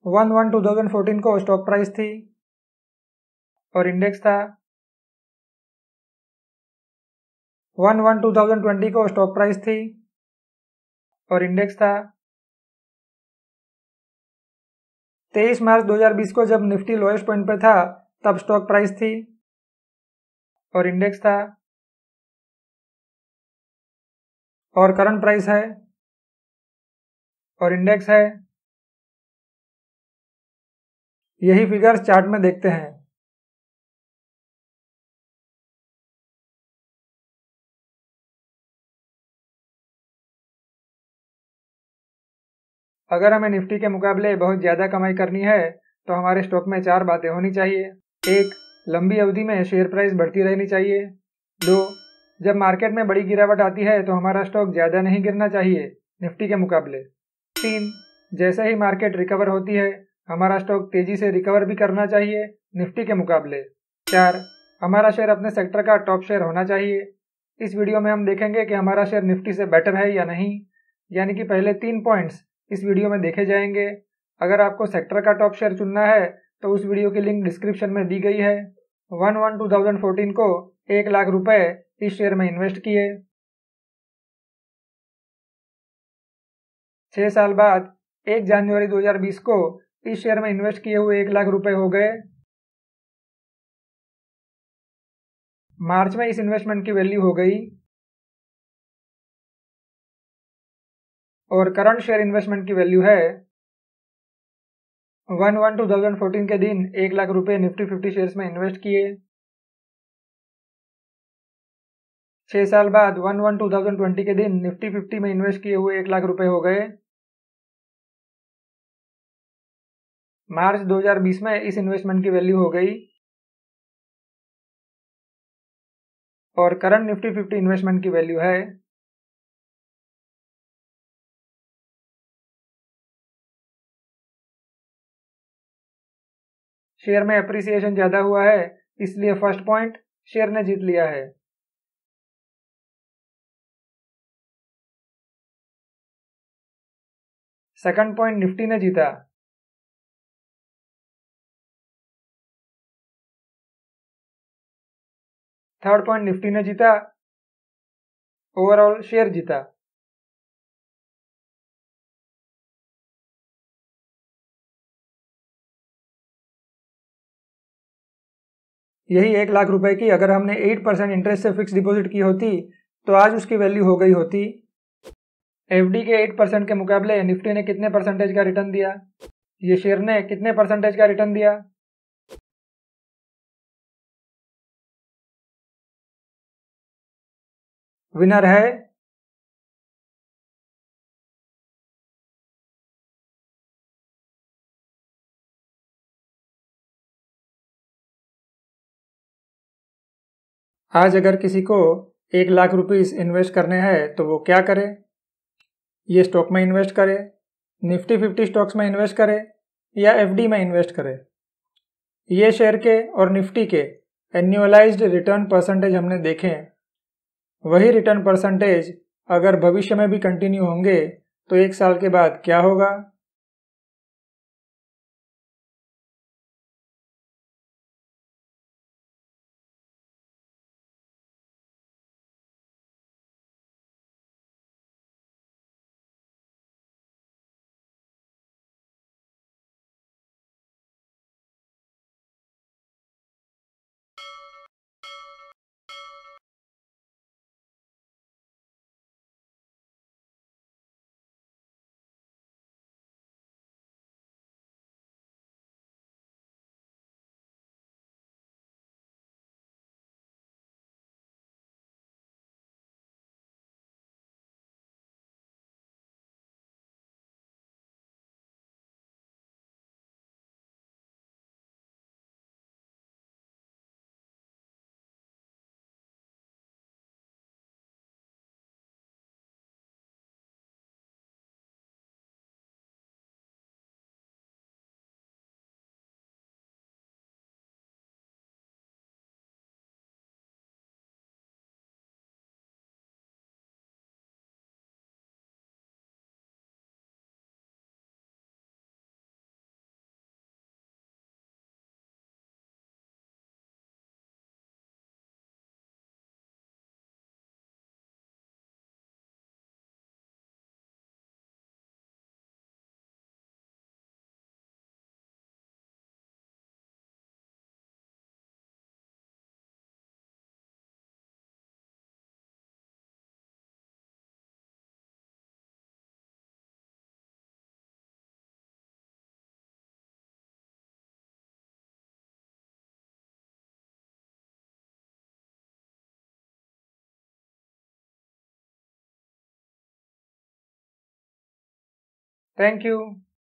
1/1/2014 को stock price थी और इंडेक्स था। 1/1/2020 को स्टॉक प्राइस थी और इंडेक्स था। 23 मार्च 2020 को जब निफ्टी लोएस्ट पॉइंट पे था तब स्टॉक प्राइस थी और इंडेक्स था। और करंट प्राइस है और इंडेक्स है। यही फिगर्स चार्ट में देखते हैं। अगर हमें निफ्टी के मुकाबले बहुत ज़्यादा कमाई करनी है तो हमारे स्टॉक में 4 बातें होनी चाहिए। 1. लंबी अवधि में शेयर प्राइस बढ़ती रहनी चाहिए। 2. जब मार्केट में बड़ी गिरावट आती है तो हमारा स्टॉक ज़्यादा नहीं गिरना चाहिए निफ्टी के मुकाबले। 3. जैसे ही मार्केट रिकवर होती है हमारा स्टॉक तेज़ी से रिकवर भी करना चाहिए निफ्टी के मुकाबले। 4. हमारा शेयर अपने सेक्टर का टॉप शेयर होना चाहिए। इस वीडियो में हम देखेंगे कि हमारा शेयर निफ्टी से बेटर है या नहीं, यानी कि पहले 3 पॉइंट्स इस वीडियो में देखे जाएंगे। अगर आपको सेक्टर का टॉप शेयर चुनना है तो उस वीडियो की लिंक डिस्क्रिप्शन में दी गई है। 1/1/2014 को 1 लाख रुपए इस शेयर में इन्वेस्ट किए। 6 साल बाद 1 जनवरी 2020 को इस शेयर में इन्वेस्ट किए हुए 1 लाख रुपए हो गए। मार्च में इस इन्वेस्टमेंट की वैल्यू हो गई और करंट शेयर इन्वेस्टमेंट की वैल्यू है 1/1/2014 के दिन 1 लाख रुपए निफ्टी 50 शेयर्स में इन्वेस्ट किए। 6 साल बाद 1/1/2020 के दिन निफ्टी 50 में इन्वेस्ट किए हुए 1 लाख रुपए हो गए। मार्च 2020 में इस इन्वेस्टमेंट की वैल्यू हो गई और करंट निफ्टी 50 इन्वेस्टमेंट की वैल्यू है शेयर में अप्रिसिएशन ज्यादा हुआ है, इसलिए फर्स्ट पॉइंट शेयर ने जीत लिया है। सेकंड पॉइंट निफ्टी ने जीता। थर्ड पॉइंट निफ्टी ने जीता, ओवरऑल शेयर जीता। यही 1 लाख रुपए की अगर हमने 8% इंटरेस्ट से फिक्स डिपॉजिट की होती तो आज उसकी वैल्यू हो गई होती। एफडी के 8% के मुकाबले निफ्टी ने कितने परसेंटेज का रिटर्न दिया? ये शेयर ने कितने परसेंटेज का रिटर्न दिया? विनर है आज अगर किसी को 1 लाख रुपीस इन्वेस्ट करने हैं तो वो क्या करे? ये स्टॉक में इन्वेस्ट करे, निफ्टी 50 स्टॉक्स में इन्वेस्ट करे या एफडी में इन्वेस्ट करे। ये शेयर के और निफ्टी के एन्युअलाइज्ड रिटर्न परसेंटेज हमने देखे हैं। वही रिटर्न परसेंटेज अगर भविष्य में भी कंटिन्यू होंगे तो 1 साल के बाद क्या होगा? Thank you.